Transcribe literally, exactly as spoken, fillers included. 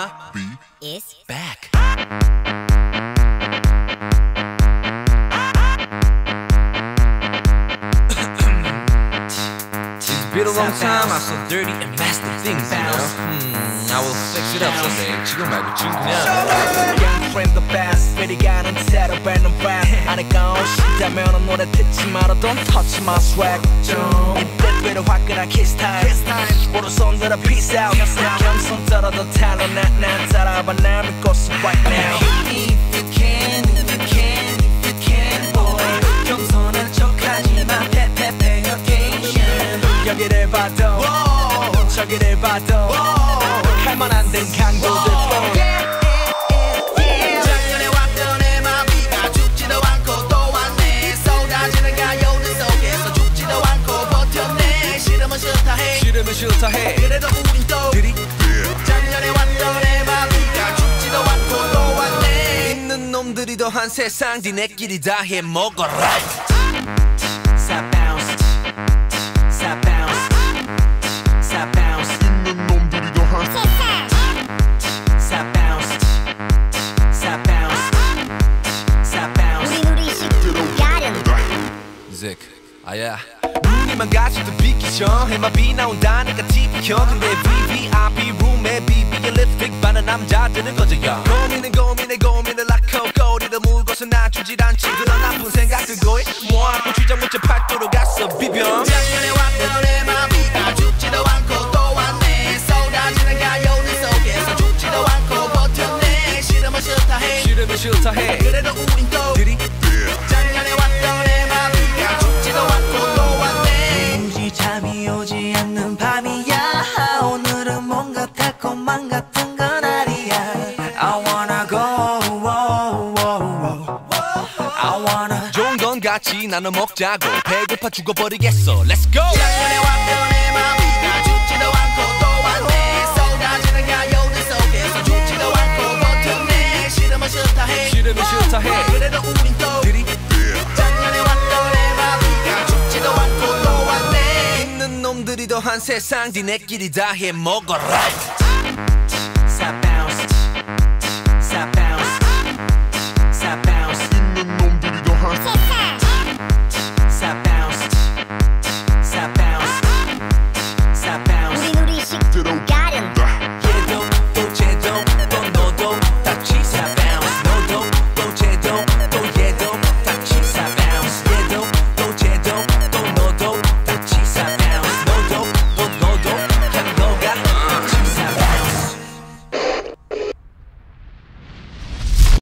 M I B is back. It's been a long time. I saw dirty and nasty things, you know. Hmm, I will fix it up someday. 지금 말고 지금 그냥. Young friend the best. 미리 가는 채로 뱉는 rap. 아내가 오시다면 노래 듣지 마라. Don't touch my swag. 이때부터 화끈한 kiss time. 오른손 들어 peace out. 겸손 떨어도 탈로 난 따라봐 날 믿고서 right now. If you can, if you can, if you can, boy. 겸손한 척하지 마. Pay pay occasion. 여기를 봐도, 저기를 봐도, 할만한 된 강도들 뿐. 싫으면 싫다 해. 그래도 우린 또 들이 작년에 왔던 내 맘이가 죽지도 않고 또 왔네. 있는 놈들이 더한 세상 니네끼리 다 해먹어라. Side bounce, side bounce, side bounce. 있는 놈들이 더한 세상. Side bounce, side bounce, side bounce. 우리 우리 식구로 가련. Zick, 아야. 눈이만 가지도 비키셔. 엠아비 나온다니까 티비 켜. 근데 브이브이아이피 룸에 비비의 립스틱 바는 남자들은 거저야. 고민은 고민에 고민을 낳고 꼬리를 물고서 놔주질 않지. 그런 나쁜 생각들 고이 모아놓고 주장 문자 팔도로 갔어 비벼. 작년에 왔던 엠아비가 죽지도 않고 또 왔네. 쏟아지는 가요들 속에서 죽지도 않고 버텼네. 싫으면 싫다 해. 싫으면 싫다 해. 그래도 우린 또 들이 작년에 왔던 엠아비가 죽지도 않고 또 왔네. 굳이 잠이 오지 않는 밤이야. 오늘은 뭔가 달콤한 같은 건 아니야. I wanna go, whoa, whoa, whoa. I wanna. 좋은 건 같이 나눠 먹자고. 배고파 죽어버리겠어. Let's go. 작년에 왔던 엠아비가 죽지도 않고 또 왔네. 쏟아지는 가요들 속에서 죽지도 않고 버텼네. 싫으면 싫다 해. 싫으면 싫다 해. 그래도 우린 또 들이 작년에 왔던 엠아비가 죽지도 않고 또 왔네. 있는 놈들이 더한 세상 니네끼리 다 해먹어라.